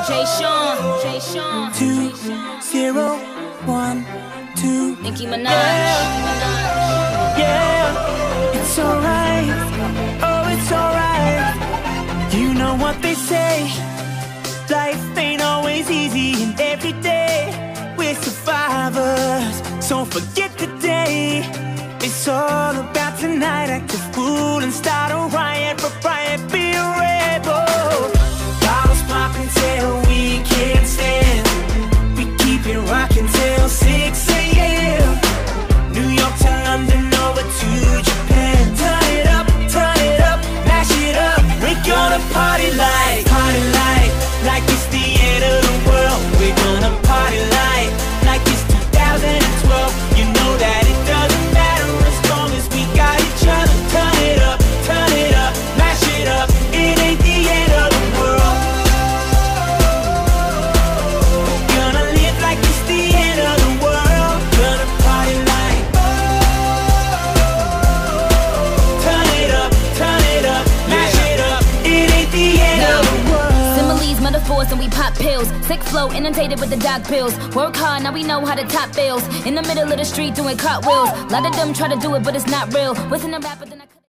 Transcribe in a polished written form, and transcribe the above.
Jay Sean. 2012. Nicki Minaj. Yeah, it's alright. Oh, it's alright. You know what they say. Life ain't always easy, and every day we're survivors. So forget the day. It's all about tonight. Act a fool and start a riot. For riot, be a rebel. Bottles popping till we can't stand. We keep it rocking till 6 a.m. New York to London, over to Japan. Turn it up, mash it up. We're gonna party like it's the end of the world. We're gonna party like it's 2012. You know that it doesn't matter as long as we got each other. Turn it up, mash it up. It ain't the end of the world. We're gonna live like it's the end of the world. Gonna party like. Turn it up, mash it up. It ain't the end of the world. Similes, metaphors, and we pop pills. Sick flow, inundated with the doc pills. Work hard, now we know how to top bills. In the middle of the street doing cartwheels. A lot of them try to do it, but it's not real. Wasn't a rapper, then I